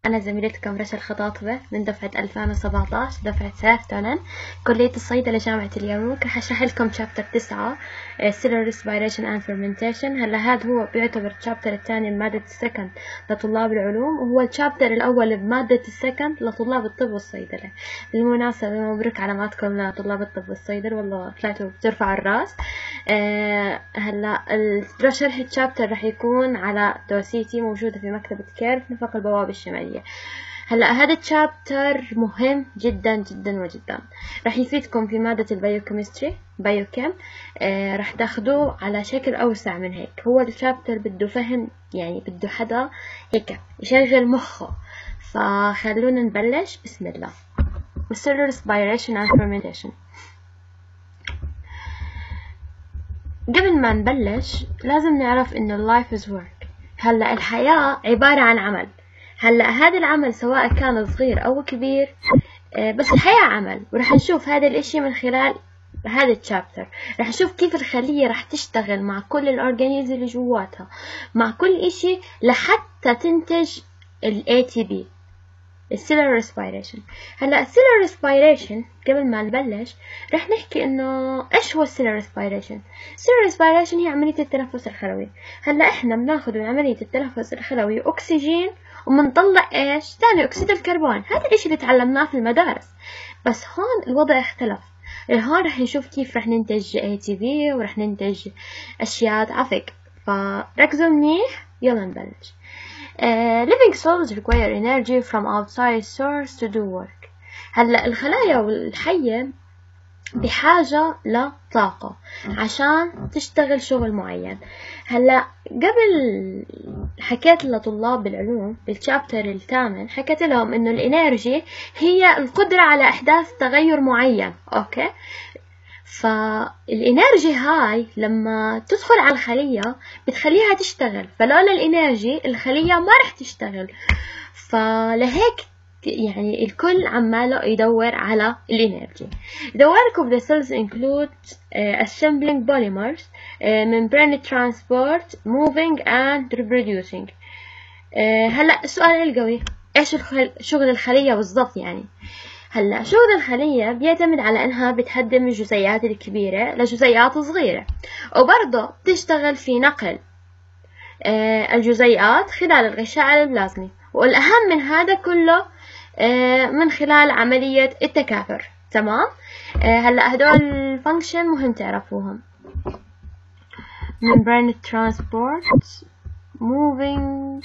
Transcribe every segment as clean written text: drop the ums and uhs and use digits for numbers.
أنا زميلتكم رشا الخطاطبة من دفعة 2017 دفعة سيرتونن كلية الصيدلة جامعة اليرموك. رح أشرح لكم شابتر 9 Cellular Respiration and Fermentation. هلا هذا هو بيعتبر الشابتر الثاني بمادة السكند لطلاب العلوم، وهو الشابتر الأول بمادة السكند لطلاب الطب والصيدلة. بالمناسبة مبروك علاماتكم لطلاب الطب والصيدلة، والله طلعتوا بترفعوا الراس. هلا شرح الشابتر رح يكون على دوسيتي موجودة في مكتبة كيرف نفق البوابة الشمالية. هلا هذا الشابتر مهم جدا جدا وجدا، رح يفيدكم في مادة البيوكيمستري بايوكيم. رح تاخدوه على شكل أوسع من هيك. هو الشابتر بده فهم، يعني بده حدا هيك يشغل مخه. فخلونا نبلش. بسم الله. Cellular Respiration and Fermentation. قبل ما نبلش لازم نعرف إنه life is work. هلا الحياة عبارة عن عمل. هلا هذا العمل سواء كان صغير أو كبير، بس الحياة عمل، ورح نشوف هذا الإشي من خلال هذا الشابتر. رح نشوف كيف الخلية رح تشتغل مع كل الأورجانيزم اللي جواتها، مع كل إشي لحتى تنتج ال ATP السيلولار ريسبيريشن. هلا السيلولار ريسبيريشن قبل ما نبلش رح نحكي انه ايش هو السيلولار ريسبيريشن. السيلولار ريسبيريشن هي عمليه التنفس الخلوي. هلا احنا بناخذ من عمليه التنفس الخلوي اكسجين وبنطلع ايش ثاني اكسيد الكربون. هذا الاشي اللي تعلمناه في المدارس، بس هون الوضع اختلف. هون رح نشوف كيف رح ننتج ATP ورح ننتج اشياء عفق. فركزوا منيح، يلا نبلش. Living cells require energy from outside source to do work. هلا الخلايا والحية بحاجة لطاقة عشان تشتغل شغل معين. هلا قبل حكيت لطلاب العلوم بالشابتر الثامن، حكيت لهم انه الانرجي هي القدرة على احداث تغير معين. اوكي، فالإنرجي هاي لما تدخل على الخلية بتخليها تشتغل، فلولا الإنرجي الخلية ما رح تشتغل. فلهيك يعني الكل عماله يدور على الإنرجي. The work of the cells includes assembling polymers, membrane transport, moving and reproducing. هلا السؤال القوي، ايش شغل الخلية بالضبط يعني؟ هلا شغل الخلية بيعتمد على انها بتهدم الجزيئات الكبيرة لجزيئات صغيرة، وبرضه بتشتغل في نقل الجزيئات خلال الغشاء البلازمي، والأهم من هذا كله من خلال عملية التكاثر. تمام. هلا هدول الفانكشن مهم تعرفوهم. membrane transport, moving,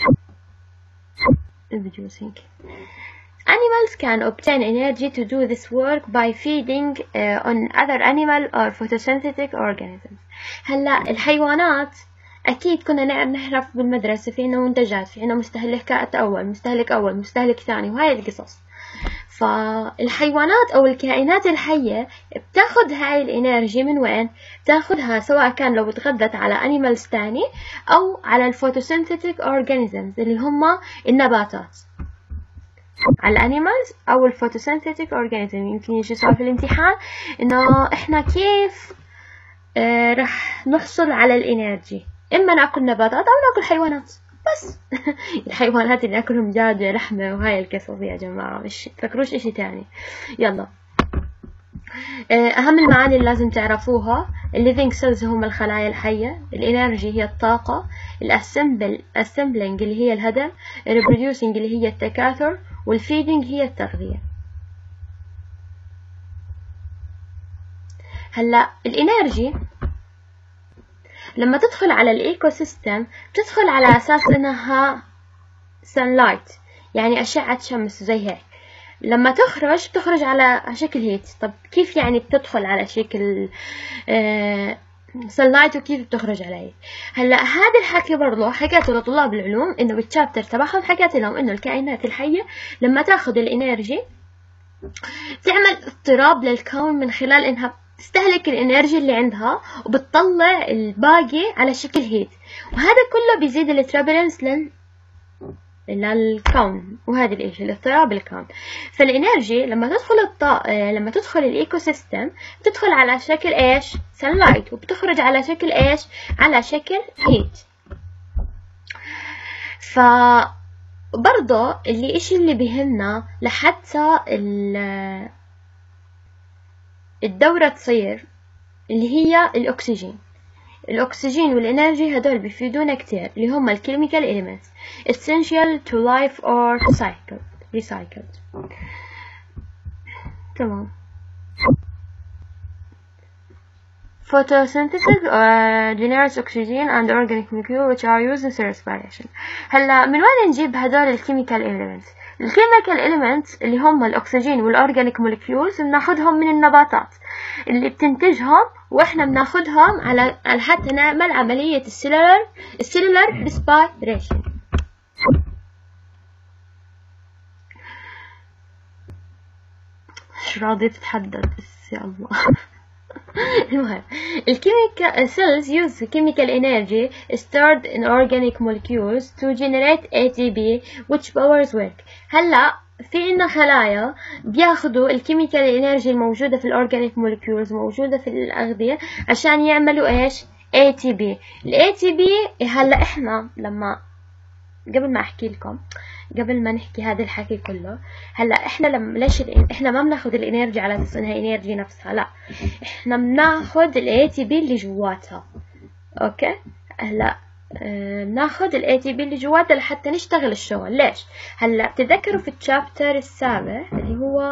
reproducing. Animals can obtain energy to do this work by feeding on other animal or photosynthetic organisms. هلا الحيوانات أكيد كنا نعرف بالمدرسة في عنا منتجات، في عنا مستهلكات أول، مستهلك ثاني، وهاي القصص. فالحيوانات أو الكائنات الحية بتاخد هاي الإنرجي من وين؟ بتاخدها سواء كان لو بتغذت على أنيمالز تاني أو على الفوتوسينثيتيك أورجانيزمز اللي هم النباتات، على الانيمالز او الفوتوسينثيتيك اورجانيزم. يمكن يجي سؤال في الامتحان انه احنا كيف رح نحصل على الانرجي، اما ناكل نباتات او ناكل حيوانات بس. الحيوانات اللي ناكلهم دجاج لحمه وهاي القصص يا جماعه، مش تفكروش اشي تاني. يلا، اهم المعاني اللي لازم تعرفوها: الليفينج سيلز هم الخلايا الحيه، الانرجي هي الطاقه، الاسمبلينج اللي هي الهدم، الريبروديوسينج اللي هي التكاثر، والفيدنج هي التغذية. هلا الانرجي لما تدخل على الايكو سيستم تدخل على اساس انها sunlight، يعني اشعة شمس زي هيك. لما تخرج على شكل هيت. طب كيف يعني بتدخل على شكل sunlight وكيف بتخرج عليه؟ هلا هذا الحكي برضه حكيته لطلاب العلوم، انه بالشابتر تبعهم حكيت لهم انه الكائنات الحيه لما تاخذ الانرجي تعمل اضطراب للكون من خلال انها تستهلك الانرجي اللي عندها وبتطلع الباقي على شكل هيت، وهذا كله بيزيد الترابلنس للكون، وهذا الاشي الاضطراب الكون. فالانرجي لما تدخل الايكو سيستم بتدخل على شكل ايش؟ sunlight، وبتخرج على شكل ايش؟ على شكل heat. برضه الاشي اللي بيهمنا لحتى الدورة تصير اللي هي الأكسجين والإنرجي هدول بيفيدونا كتير، اللي هم الكيميكال elements essential to life or recycled. تمام. photosynthesis generates oxygen and organic molecules which are used in cell respiration. هلا من وين نجيب هدول الكيميكال elements؟ الكيميكال elements اللي هم الأكسجين والأورجانيك مولكيولز بناخدهم من النباتات اللي بتنتجهم، واحنا بناخدهم على حتى نعمل عملية السيلولار ريسبيريشن. مش راضية تتحدث بس يا الله. المهم الكيميكال cells use chemical energy stored in organic molecules to generate ATP which powers work. هلا في إنه خلايا بياخدوا الكيميكال انرجي الموجودة في الأورجانيك مولكيولز موجودة في الأغذية عشان يعملوا إيش؟ ATP. ال ATP هلا إحنا لما قبل ما أحكي لكم، قبل ما نحكي هذا الحكي كله، هلا إحنا ليش إحنا ما بناخد الإنرجي على أساس إنها إنرجي نفسها، لا إحنا بناخد ال ATP اللي جواتها. أوكي هلا ناخد ال ATP اللي جواتها لحتى نشتغل الشغل. ليش؟ هلا بتذكروا في الشابتر السابع اللي هو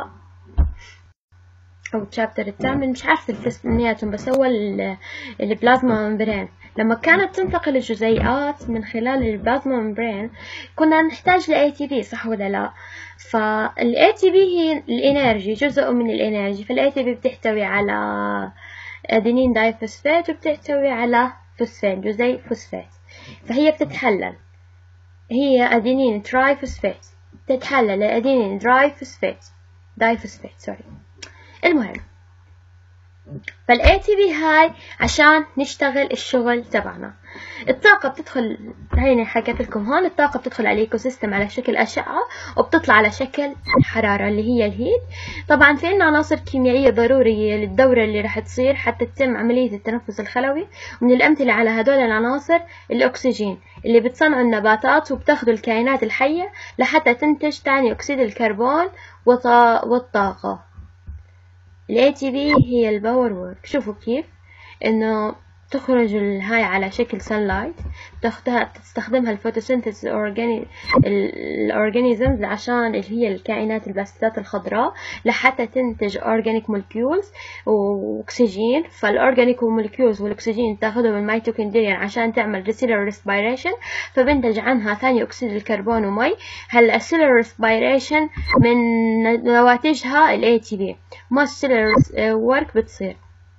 أو الشابتر الثامن، مش عارفة التسمياتهم، بس هو البلازما ممبرين، لما كانت تنتقل الجزيئات من خلال البلازما ممبرين كنا نحتاج ل ATP، صح ولا لا؟ فال ATP هي الإنرجي، جزء من الإنرجي. فال ATP بتحتوي على أدينين دايفوسفات وبتحتوي على فوسفات، جزيء فوسفات، فهي بتتحلل، هي أدينين ترايفوسفات تتحلل لأدينين دايفوسفات سوري. المهم فال ATP هاي عشان نشتغل الشغل تبعنا. الطاقة بتدخل، هيني حكيت لكم هون، الطاقة بتدخل على الايكو سيستم على شكل أشعة وبتطلع على شكل حرارة اللي هي الهيت. طبعا في عنا عناصر كيميائية ضرورية للدورة اللي راح تصير حتى تتم عملية التنفس الخلوي. ومن الأمثلة على هدول العناصر الأكسجين اللي بتصنعه النباتات وبتاخده الكائنات الحية لحتى تنتج ثاني أكسيد الكربون والطاقة. ال ATP هي الباور وورك. شوفوا كيف انه تخرج هاي على شكل sunlight، تستخدمها الفوتوسينثيز الأورجانيزمز عشان اللي هي الكائنات البلاستيدات الخضراء لحتى تنتج أورجانيك مولكيولز وأكسجين. فالأورجانيك مولكيولز والأكسجين تاخدهم من الميتوكوندريا عشان تعمل cellular respiration، فبنتج عنها ثاني أكسيد الكربون ومي. هلا cellular respiration من نواتجها ال ATP، ما cellular work بتصير.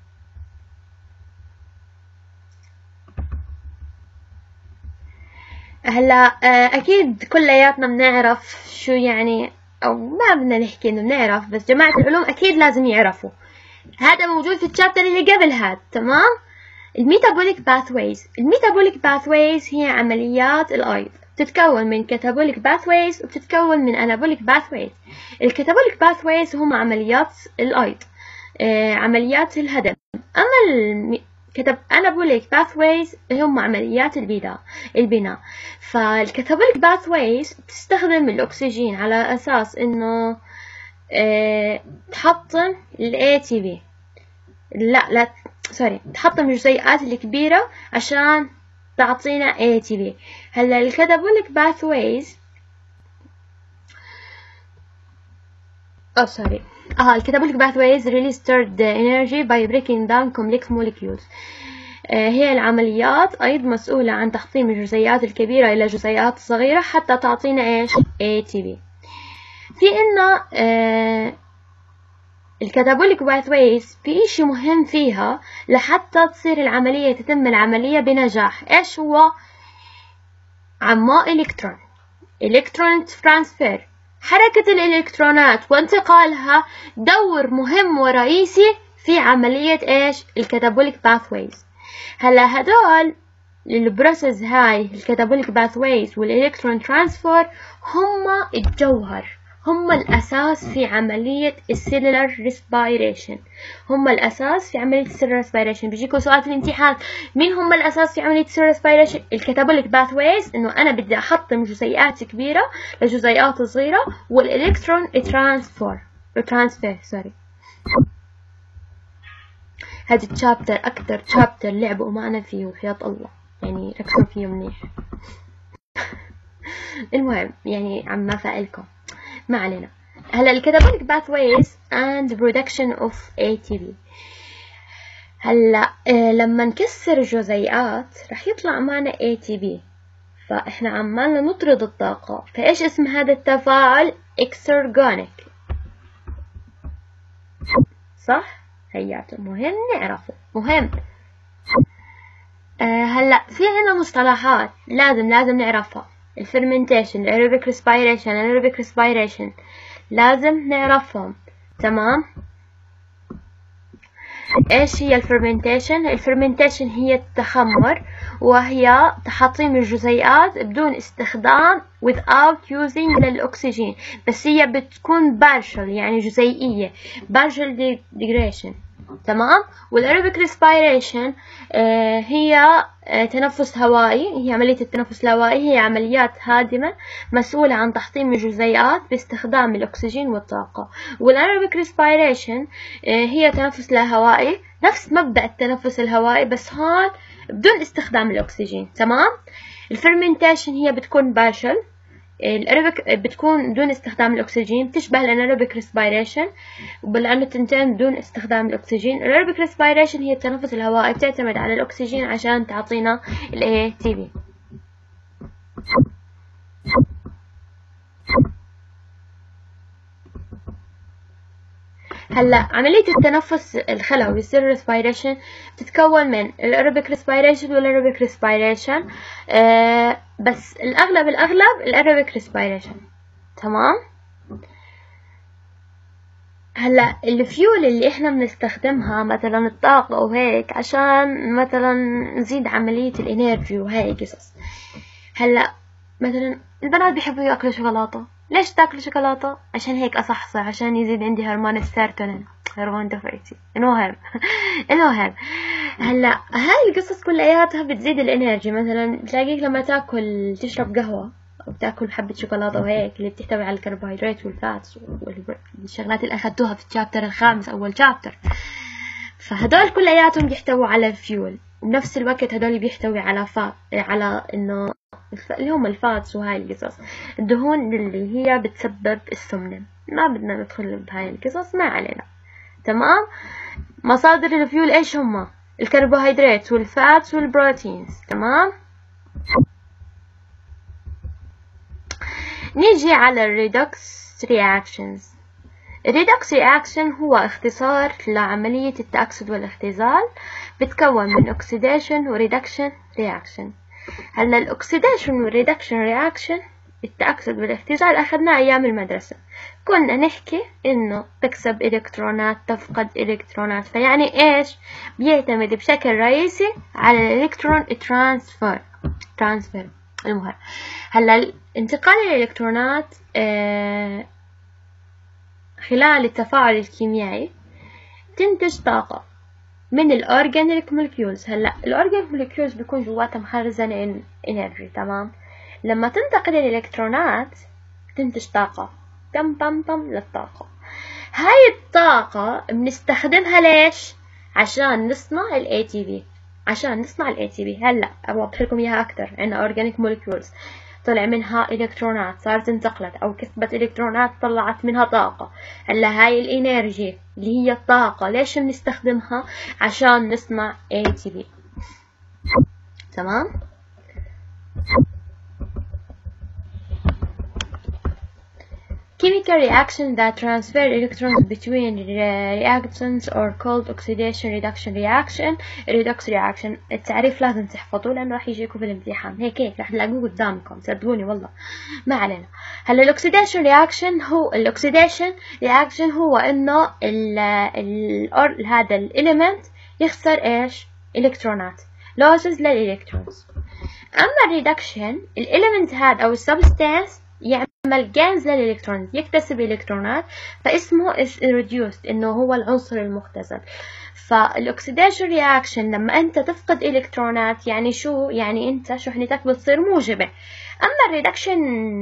هلا اكيد كلياتنا بنعرف شو يعني، او ما بدنا نحكي انه بنعرف، بس جماعة العلوم اكيد لازم يعرفوا. هذا موجود في الشابتر اللي قبل هذا، تمام؟ الميتابوليك باثويز هي عمليات الايض، بتتكون من كاتابوليك باثويز وبتتكون من انابوليك باثويز. الكاتابوليك باثويز هم عمليات الايض، عمليات الهدم. اما anabolic pathways هم عمليات البناء. فالكاتابوليك pathways بتستخدم الأكسجين على أساس إنه تحطم ال ATP، لا سوري، تحطم الجزيئات الكبيرة عشان تعطينا ATP. هلا الكاتابوليك pathways الكاتابوليك pathways release stored energy by breaking down complex molecules. هي العمليات أيضا مسؤولة عن تحطيم الجزيئات الكبيرة إلى جزيئات صغيرة حتى تعطينا إيش؟ ATP. في إنه الكاتابوليك pathways في إشي مهم فيها لحتى تصير العملية، تتم العملية بنجاح. إيش هو؟ عماء إلكترون ترانسفير، حركة الإلكترونات وانتقالها دور مهم ورئيسي في عملية إيش؟ الكاتابوليك باثويز. هلا هدول البروسيس هاي الكاتابوليك باثويز والإلكترون ترانسفير هم الجوهر، هم الأساس في عملية السيلولار ريسبيريشن. هم الأساس في عملية السيلولار ريسبيريشن. بيجيكوا سؤال في الامتحان، مين هم الأساس في عملية السيلولار ريسبيريشن؟ الكاتابوليك باثويز، إنه أنا بدي أحطم جزيئات كبيرة لجزيئات صغيرة، والإلكترون ترانسفير سوري. هذا الشابتر أكتر شابتر لعبوا معنا فيه وحياة الله، يعني ركزوا فيه منيح. المهم يعني عم فائلكم، ما علينا. هلا الكاتابوليك باثويز and production of ATP. هلا لما نكسر الجزيئات رح يطلع معنا ATP، فاحنا عمالنا نطرد الطاقة. فايش اسم هذا التفاعل؟ اكسرجونيك، صح؟ هياته مهم نعرفه، مهم. هلا في عنا مصطلحات لازم نعرفها. الفرمنتيشن، الأيروبيك ريسبيريشن لازم نعرفهم، تمام؟ ايش هي الفرمنتيشن؟ الفرمنتيشن هي التخمر، وهي تحطيم الجزيئات بدون استخدام without using للأكسجين، بس هي بتكون partial يعني جزيئية، partial degradation، تمام؟ والأيروبيك ريسبيريشن هي تنفس هوائي، هي عملية التنفس الهوائي، هي عمليات هادمة مسؤولة عن تحطيم الجزيئات باستخدام الأكسجين والطاقة. والأيروبيك ريسبيريشن هي تنفس لا هوائي، نفس مبدأ التنفس الهوائي بس هون بدون استخدام الأكسجين، تمام؟ الفرمنتيشن هي بتكون بارشل، الأيروبيك بتكون بدون استخدام الأكسجين، بتشبه الأنايروبيك ريسبيريشن، لأنه التنتين بدون استخدام الأكسجين. الأيروبيك ريسبيريشن هي التنفس الهوائي، بتعتمد على الأكسجين عشان تعطينا ال ATP. هلا عملية التنفس الخلوي السيل ريسبيريشن بتتكون من الأيروبيك ريسبيريشن والأيروبيك ريسبيريشن، بس الأغلب الأيروبيك ريسبيريشن، تمام؟ هلا الفيول اللي احنا بنستخدمها مثلا الطاقة وهيك عشان مثلا نزيد عملية الانرجي وهي قصص. هلا مثلا البنات بيحبوا ياكلوا شوكولاتة، ليش تاكلوا شوكولاتة؟ عشان هيك اصحصح، عشان يزيد عندي هرمون السيروتونين، هرمون دفعتي. المهم هلا هاي القصص كلياتها بتزيد الانرجي. مثلا تلاقيك لما تشرب قهوة أو تاكل حبة شوكولاتة وهيك اللي بتحتوي على الكربوهيدرات والفاتس والشغلات اللي أخذتوها في الشابتر الخامس أول شابتر، فهدول كلياتهم بيحتووا على الفيول، وبنفس الوقت هدول بيحتوي على إنه اللي هم الفاتس وهاي القصص، الدهون اللي هي بتسبب السمنة. ما بدنا ندخل بهاي القصص، ما علينا، تمام؟ مصادر الفيول إيش هما؟ الكربوهيدرات والفاتس والبروتينز، تمام؟ نيجي على الريدوكس رياكشنز. الريدوكس رياكشن هو اختصار لعملية التأكسد والاختزال، بتكون من اوكسيديشن وريدكشن رياكشن. هلا الاوكسيديشن والريدكشن رياكشن، التأكسد والاختزال أخذناه أيام المدرسة، كنا نحكي إنه تكسب إلكترونات تفقد إلكترونات، فيعني إيش؟ بيعتمد بشكل رئيسي على الإلكترون ترانسفير. المهم هلا انتقال الإلكترونات خلال التفاعل الكيميائي تنتج طاقة من الأورجانيك مولكيولز. هلا الأورجانيك مولكيولز بيكون جواتها مخزنة انرجي، تمام؟ لما تنتقل الإلكترونات تنتج طاقة، تم للطاقة. هاي الطاقة بنستخدمها ليش؟ عشان نصنع ال ATP. هلا أوضح لكم إياها أكتر. عندنا organic molecules طلع منها إلكترونات، صارت انتقلت أو كسبت إلكترونات، طلعت منها طاقة. هلا هاي الإنرجي اللي هي الطاقة ليش بنستخدمها؟ عشان نصنع ATP، تمام؟ Chemical reaction that transfer electrons between reactants are called oxidation reduction reaction. redox reaction التعريف لازم تحفظوه لأنه راح يجيكم في الامتحان، هيك راح تلاقوه قدامكم، صدقوني والله. ما علينا. هلا الاكسيديشن رياكشن هو إنه هذا الإليمنت يخسر إيش؟ إلكترونات، losses للإلكترونز. أما الريدكشن الإليمنت هذا أو السبستانس يعمل يعمل جينز للإلكترونز، يكتسب إلكترونات، فاسمه reduced، إنه هو العنصر المختزل. فالأكسيديشن رياكشن لما أنت تفقد إلكترونات يعني شو؟ يعني أنت شحنتك بتصير موجبة. أما الريدكشن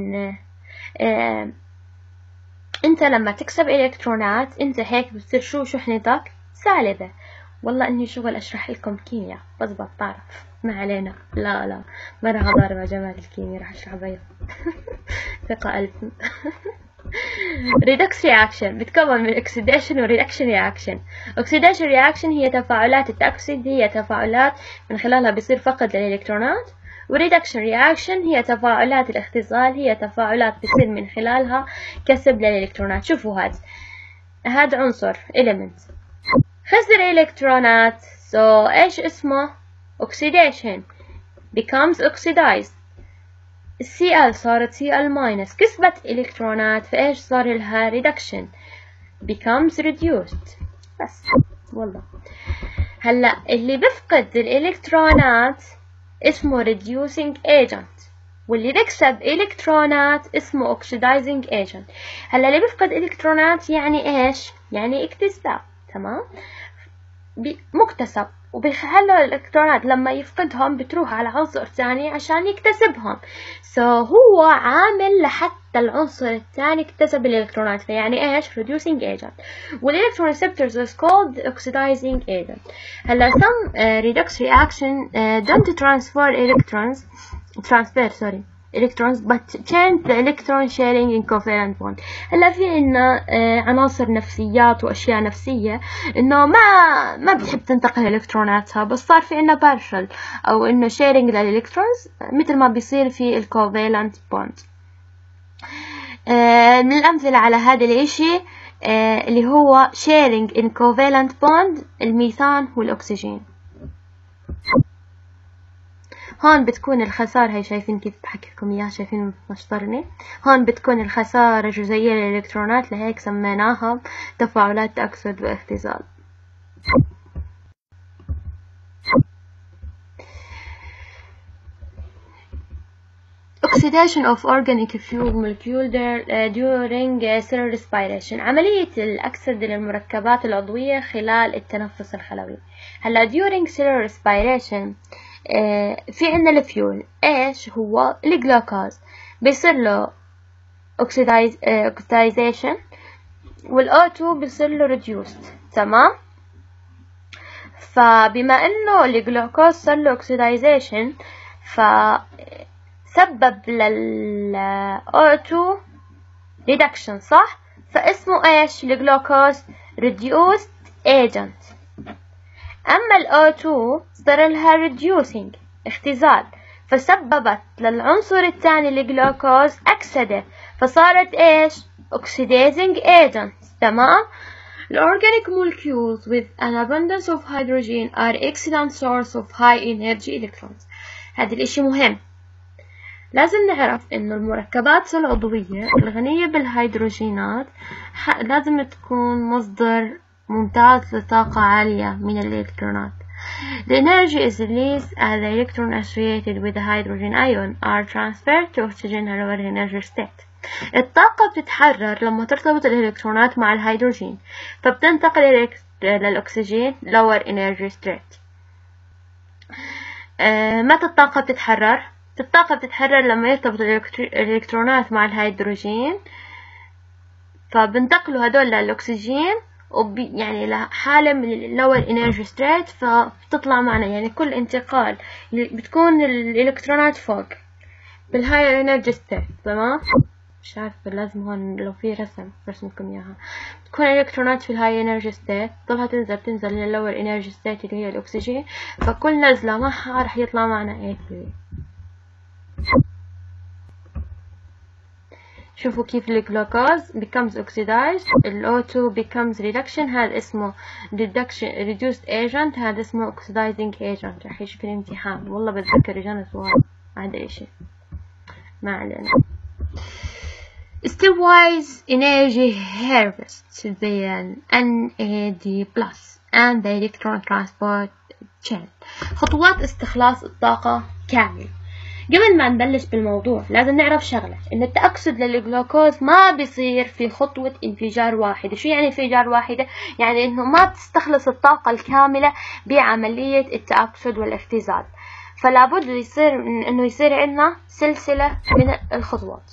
أنت لما تكسب إلكترونات أنت هيك بتصير شو؟ شحنتك سالبة. والله إني شغل أشرح لكم كيمياء بس بعرف، ما علينا. لا ما راح أضارب على جمال الكيمياء، راح أشرح بيض. ثقة ألف. ريدكس رياكشن بتكون من oxidation و reaction reaction. oxidation reaction هي تفاعلات التأكسيد، هي تفاعلات من خلالها بيصير فقد للإلكترونات، و reduction reaction هي تفاعلات الاختزال، هي تفاعلات بيصير من خلالها كسب للإلكترونات. شوفوا هاد عنصر element خسر إلكترونات، so إيش اسمه؟ oxidation، becomes oxidized. Cl صارت Cl- كسبت إلكترونات، فإيش صار لها reduction، becomes reduced. بس والله هلا اللي بفقد الإلكترونات اسمه reducing agent، واللي بيكسب إلكترونات اسمه oxidizing agent. هلا اللي بفقد إلكترونات يعني إيش؟ يعني اكتساب، تمام؟ مكتسب، وبيخلوا الإلكترونات لما يفقدهم بتروح على عنصر ثاني عشان يكتسبهم. هو عامل لحتى العنصر الثاني اكتسب الإلكترونات، فيعني إيش؟ reducing agent. والإلكترون receptors is called oxidizing agent. هلا some redox reaction don't transfer electrons but change the electron sharing in covalent bond. هلا في عنا عناصر نفسيات واشياء نفسيه انه ما بتحب تنتقل الالكتروناتها، بس صار في عنا partial او انه sharing للالكترونز مثل ما بيصير في الكوفالنت بوند. من الامثله على هذا الاشي اللي هو sharing in covalent bond الميثان والاكسجين. هون بتكون الخسارة، هي شايفين كيف بحكي لكم اياها، شايفين مشطرني؟ هون بتكون الخسارة جزيئية للإلكترونات، لهيك سميناها تفاعلات تأكسد واختزال. Oxidation of organic fuel molecule during cell respiration. عملية الأكسدة للمركبات العضوية خلال التنفس الخلوي. هلا during cell respiration في عنا الفيول، ايش هو؟ الجلوكوز، بيصير له oxidization، والO2 بيصير له reduced، تمام؟ فبما انه الجلوكوز صار له oxidization فسبب للO2 reduction، صح؟ فاسمه ايش؟ الجلوكوز reduced agent. أما الO2 صار لها reducing اختزال، فسببت للعنصر الثاني الجلوكوز أكسدة، فصارت إيش؟ oxidizing agent، تمام؟ Organic molecules with an abundance of hydrogen are excellent source of high energy electrons. هذا الإشي مهم، لازم نعرف إنه المركبات العضوية الغنية بالهيدروجينات لازم تكون مصدر ممتاز لطاقة عالية من الإلكترونات. The energy is released as the electron associated with the hydrogen ion are transferred to oxygen at lower energy state. الطاقة بتتحرر لما ترتبط الإلكترونات مع الهيدروجين، فبتنتقل للأكسجين lower energy state. متى الطاقة بتتحرر؟ الطاقة بتتحرر لما يرتبط الإلكترونات مع الهيدروجين، فبنتقلوا هدول للأكسجين يعني لحالة من lower energy state، فبتطلع معنا يعني كل انتقال بتكون الإلكترونات فوق بالهاير energy state، تمام؟ مش عارفة، لازم هون لو في رسمكم إياها. تكون الإلكترونات في الهاي energy state تضلها تنزل للlower energy state اللي هي الأكسجين، فكل نزلة معها رح يطلع معنا ATP. شوفوا كيف الجلوكوز becomes oxidized، الO2 becomes reduction، هذا اسمه reduced agent، هذا اسمه oxidizing agent. رح يجي في الامتحان، والله بتذكر اجانا سؤال هذا الاشي، ما علينا. Stepwise energy harvest the NAD+ and the electron transport chain. خطوات استخلاص الطاقة كامل. قبل ما نبلش بالموضوع لازم نعرف شغلة، إن التأكسد للجلوكوز ما بيصير في خطوة انفجار واحدة. شو يعني انفجار واحدة؟ يعني إنه ما بتستخلص الطاقة الكاملة بعملية التأكسد والاختزال، فلا بد إنه يصير عندنا سلسلة من الخطوات.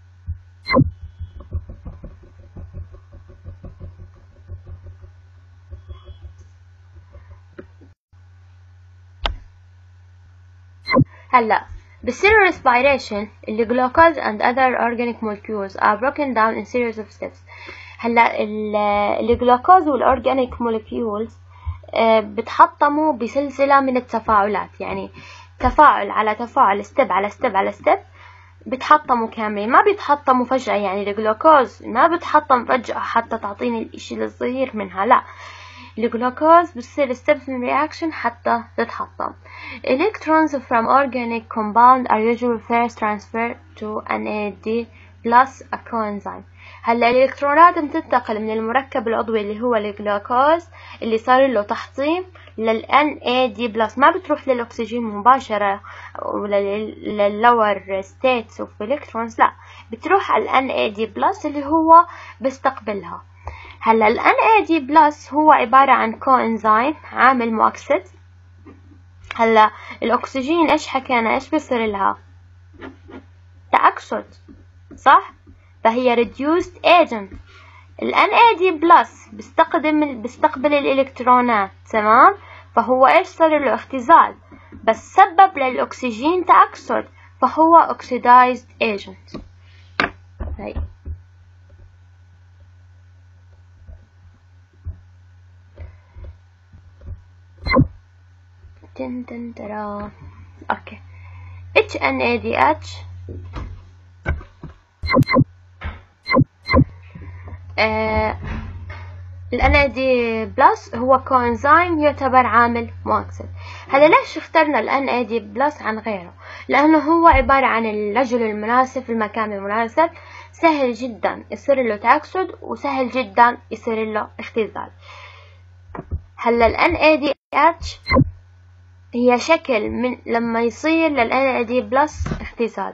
هلا بالسيلولار respiration the glucose and other organic molecules are broken down in series of steps. هلا الجلوكوز والأورجانيك molecules بتحطموا بسلسلة من التفاعلات، يعني تفاعل على تفاعل، ستيب على ستيب على ستيب، بتحطموا كاملين، ما بيتحطموا فجأة. يعني الجلوكوز ما بتحطم فجأة حتى تعطيني الإشي الصغير منها، لا، الجلوكوز بتصير steps من reaction حتى تتحطم. Electrons from organic compound are usually first transferred to NAD plus a coenzyme. هلا الإلكترونات بتنتقل من المركب العضوي اللي هو الجلوكوز اللي صار له تحطيم لل NAD plus، ما بتروح للأكسجين مباشرة ولا للlower states of electrons، لا، بتروح على NAD plus اللي هو بيستقبلها. هلا ال NAD plus هو عبارة عن كوإنزيم عامل مؤكسد. هلا الأكسجين إيش حكينا؟ إيش بيصير لها؟ تأكسد، صح؟ فهي reduced agent. ال NAD plus بيستقبل الإلكترونات، تمام؟ فهو إيش صار له؟ اختزال، بس سبب للأكسجين تأكسد، فهو oxidized agent. هاي تن ترى اوكي. HNADH ال NAD بلس هو كوإنزيم يعتبر عامل مؤكسد. هلا ليش اخترنا ال NAD بلس عن غيره؟ لأنه هو عبارة عن الرجل المناسب في المكان المناسب، سهل جدا يصير له تأكسد وسهل جدا يصير له اختزال. هلا ال NADH هي شكل من لما يصير لل NAD بلس اختزال.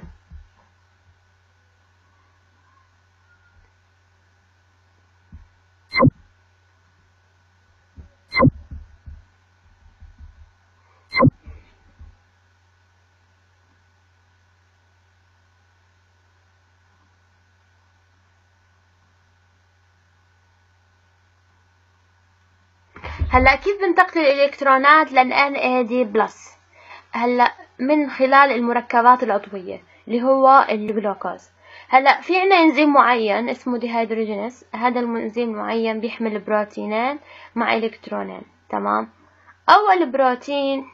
هلا كيف بنتقل الإلكترونات لل NAD بلس؟ هلا من خلال المركبات العضوية اللي هو الجلوكوز. هلا في عنا انزيم معين اسمه ديهيدروجينيز، هذا الانزيم المعين بيحمل بروتينين مع الكترونين، تمام؟ اول بروتين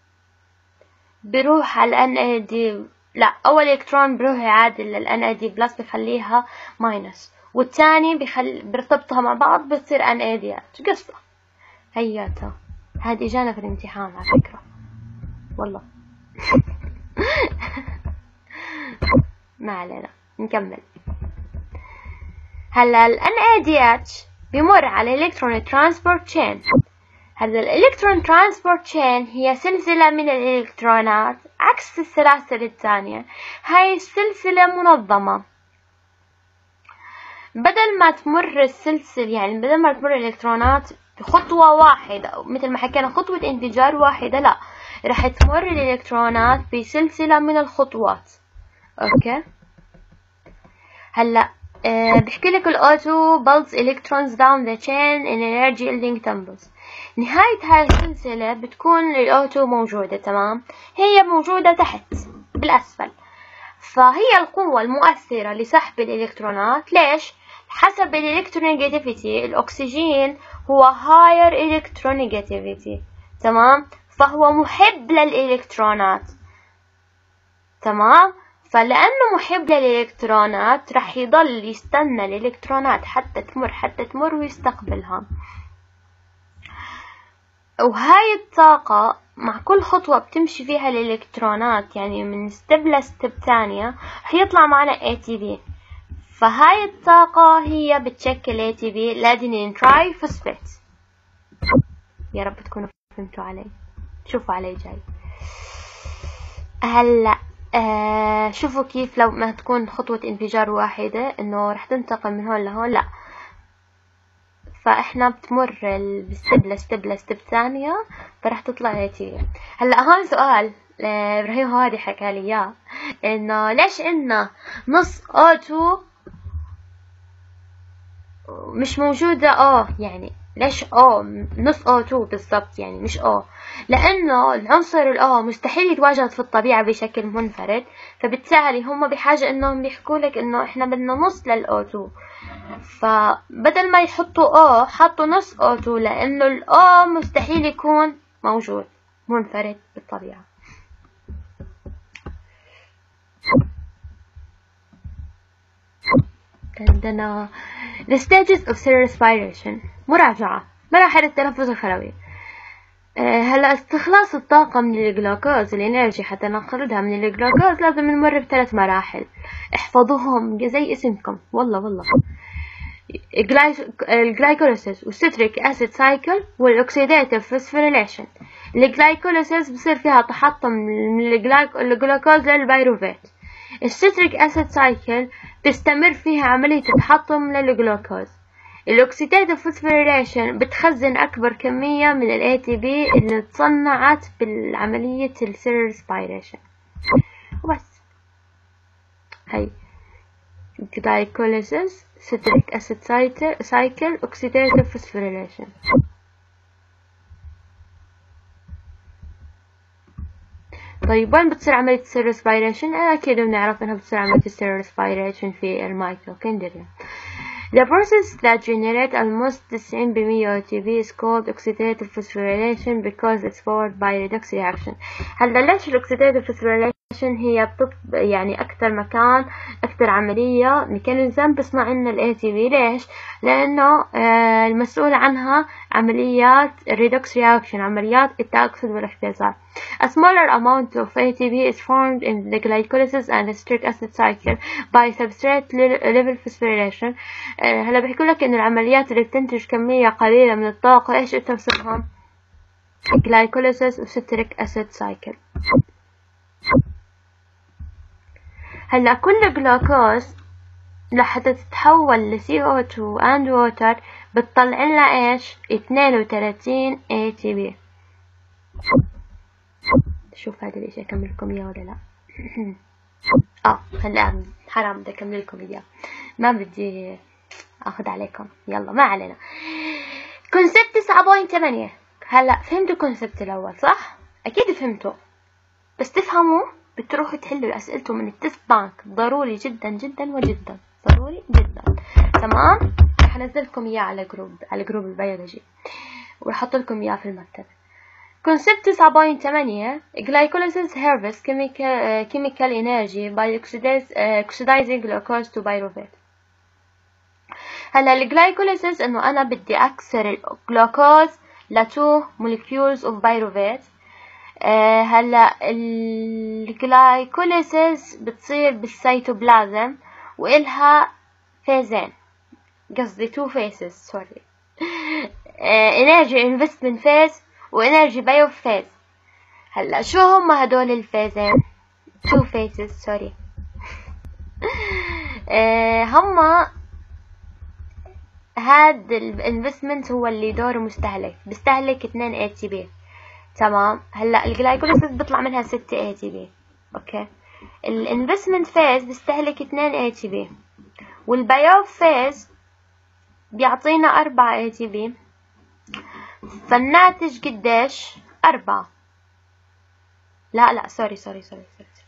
بيروح على NAD، لا، اول الكترون بيروح يعادل لل NAD بلس بخليها ماينس، والثاني بيرتبطها مع بعض بتصير NADH. قصة هياتها، هذه اجانا في الامتحان على فكرة والله. ما علينا، نكمل. هلا ال NADH بيمر على electron transport chain. هلا ال electron transport chain هي سلسلة من الإلكترونات عكس السلاسل الثانية. هاي السلسلة منظمة، بدل ما تمر السلسلة، يعني بدل ما تمر الإلكترونات بخطوة واحدة مثل ما حكينا خطوة انفجار واحدة، لا، رح تمر الإلكترونات بسلسلة من الخطوات. اوكي. هلا بحكي لك الأوتو pulse electrons down the chain in energy yielding temples. نهاية هاي السلسلة بتكون الأوتو موجودة، تمام؟ هي موجودة تحت بالأسفل، فهي القوة المؤثرة لسحب الإلكترونات. ليش؟ حسب الإلكترونيجاتيفيتي، الأكسجين هو higher electronegativity، تمام؟ فهو محب للإلكترونات، تمام؟ فلأنه محب للإلكترونات رح يضل يستنى الإلكترونات حتى تمر ويستقبلها. وهاي الطاقة مع كل خطوة بتمشي فيها الإلكترونات، يعني من ستيب لستيب ثانية حيطلع معنا ATP. فهاي الطاقة هي بتشكل ATP الأدينين تراي فوسفات. يا رب تكونوا فهمتوا علي، شوفوا علي جاي. هلا شوفوا كيف لو ما تكون خطوة انفجار واحدة انه رح تنتقل من هون لهون، لا، فاحنا بتمر بالستب لستب ثانية، فرح تطلع هيك. هلا هون سؤال ابراهيم هادي حكى لي اياه، انه ليش عنا نص O2 مش موجودة يعني ليش نص O2 بالضبط، يعني مش لأنه العنصر مستحيل يتواجد في الطبيعة بشكل منفرد، فبالتالي هم بحاجة إنهم بيحكوا لك إنه إحنا بدنا نص للO2، فبدل ما يحطوا حطوا نص O2 لأنه مستحيل يكون موجود منفرد بالطبيعة. عندنا the stages of cell respiration. مراجعة مراحل التنفس الخلوي. هلا استخلاص الطاقة من الجلوكوز الانرجي حتى نخرجها من الجلوكوز لازم نمر بثلاث مراحل، احفظوهم زي اسمكم والله. الجلايكوليسيس والستريك اسيد سايكل والاكسيداتيف فوسفوريليشن. الجلايكوليسيس بصير فيها تحطم من الجلوكوز للبيروفيت. الستريك اسيد سايكل تستمر فيها عملية التحطم للجلوكوز. الأكسيداتيف فوسفوريليشن بتخزن أكبر كمية من ال ATP اللي تصنعت بالعملية السيل ريسبيريشن. وبس هاي glycolysis citric acid cycle oxidative phosphorylation. طيب وين بتصير عملية السيل ريسبيريشن؟ أكيد بنعرف إنها بتصير عملية السيل ريسبيريشن في الميتوكوندريا. The process that generates almost 90% ATP is called oxidative phosphorylation because it's powered by redox reaction. هلا ليش الأكسيداتيف فوسفوريليشن هي يعني أكثر عملية ميكانيزم بصنع لنا ال ATP؟ ليش؟ لأنه المسؤول عنها عمليات redox reaction، عمليات التأكسد والاختزال. A smaller amount of ATP is formed in the glycolysis and the citric acid cycle by substrate level phosphorylation. هلا بحكوا لك إن العمليات اللي بتنتج كمية قليلة من الطاقة إيش اسمهم؟ glycolysis و citric acid cycle. هلا كل جلوكوز لحتى تتحول ل CO2 and water بتطلع لنا إيش؟ 32 ATP. شوف هذا الاشي اكملكم اياه ولا لا؟ هلا حرام بدي اكملكم اياه، ما بدي اخذ عليكم، يلا ما علينا. كونسبت 9.8. هلا فهمتوا الكونسبت الاول صح؟ اكيد فهمتوا، بس تفهموا بتروحوا تحلوا اسئلته من التست بانك، ضروري جدا جدا وجدا، ضروري جدا. تمام، رح انزلكم اياه على جروب البيولوجي ورح احط لكم اياه في المكتبه. Concept 9.8 Glycolysis harvests chemical energy by oxidizing glucose to pyruvate. هلا الجلايكوليسيس انه انا بدي اكسر الجلوكوز ل 2 molecules of pyruvate. هلا الجلايكوليسيس بتصير بالسيتوبلازم وإلها فازين، قصدي 2 phases sorry. energy investment phase وانرجي بايو فيز. هلا شو هم هدول الفيزين؟ 2 phases سوري. هم هاد الانفستمنت هو اللي دوره مستهلك، بيستهلك 2 ATP. تمام، هلا الجلايكوليسيس بيطلع منها 6 ATP. اوكي، الانفستمنت فيز بيستهلك 2 ATP والبايو فيز بيعطينا 4 ATP، فالناتج قديش؟ 4. لا سوري اسف.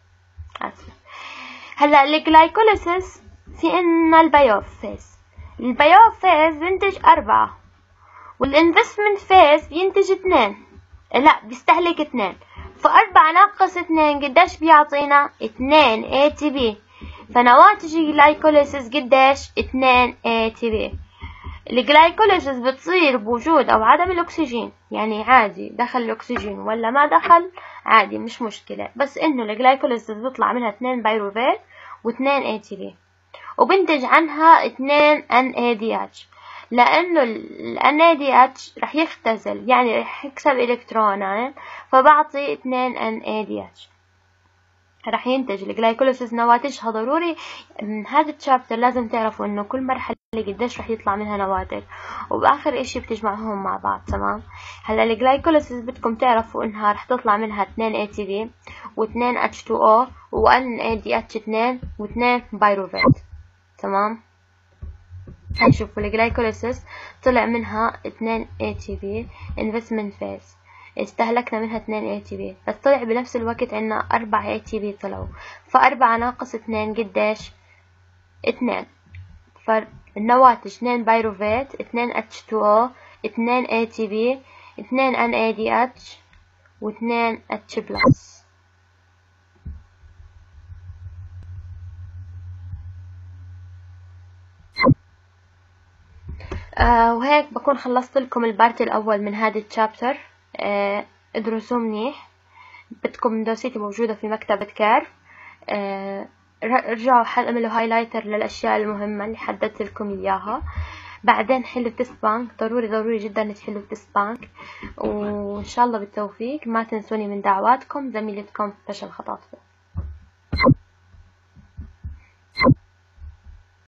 هلا الجلايكوليسيس في عنا البايوفيز بينتج 4 والانفستمنت فيز بينتج 2، لا بيستهلك 2، ف4 ناقص 2 قديش بيعطينا؟ 2 ATP، فنواتج الجلايكوليسيس قديش؟ 2 ATP. الجلايكوليسيس بتصير بوجود او عدم الاكسجين، يعني عادي دخل الاكسجين ولا ما دخل عادي مش مشكلة، بس انه الجلايكوليسيس بيطلع منها 2 بايروفيت و2 ATP وبنتج عنها 2 NADH، لانه ال NADH رح يختزل يعني رح يكسب الكترونين فبعطي 2 NADH. راح ينتج الجلايكوليسيس نواتجها ضروري. من هذا التشابتر لازم تعرفوا انه كل مرحلة قديش راح يطلع منها نواتج، وبآخر اشي بتجمعهم مع بعض. تمام. هلا الجلايكوليسيس بدكم تعرفوا انها راح تطلع منها 2 ATP و2 H2O و1 ADH2 و2 بايروفيت. تمام. هنشوفوا الجلايكوليسيس طلع منها 2 ATP investment phase، استهلكنا منها 2 ATP، بس طلع بنفس الوقت عنا 4 ATP طلعوا، ف4 ناقص 2 قديش؟ 2. فالنواتج 2 بايروفيت، 2 H2O، 2 ATP، 2 NADH و2 H+. وهيك بكون خلصت لكم البارت الأول من هذا التشابتر. ادرسوه منيح. بدكم دوسيتي موجودة في مكتبة كيرف. رجعوا اعملوا هايلايتر للأشياء المهمة اللي حددت لكم إياها. بعدين حلوا التست بانك، ضروري جدا تحلوا التست بانك، وإن شاء الله بالتوفيق. ما تنسوني من دعواتكم. زميلتكم فشل خطاطفة.